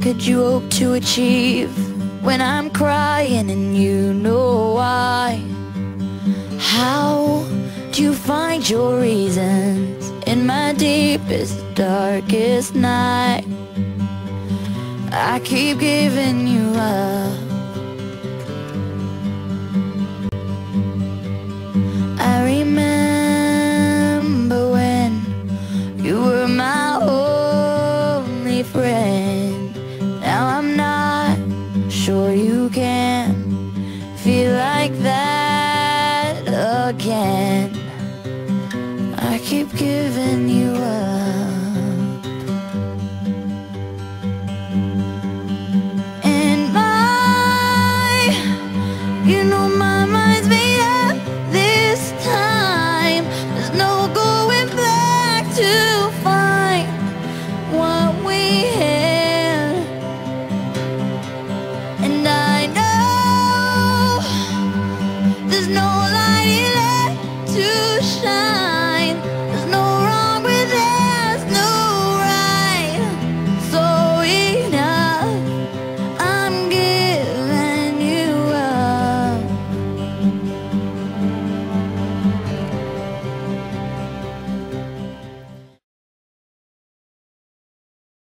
could you hope to achieve when I'm crying and you know why? How do you find your reasons in my deepest, darkest night? I keep giving you up. I remember when you were my only friend. Now I'm not sure you can feel like that again. I keep giving you